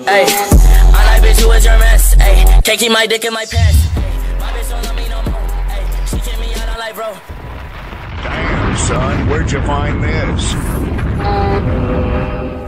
Ayy, I like bitch, who is your mess? Ayy, can't keep my dick in my pants. Ayy, my bitch don't love me no more. Ayy, she kick me out, I'm like, bro. Damn, son, where'd you find this?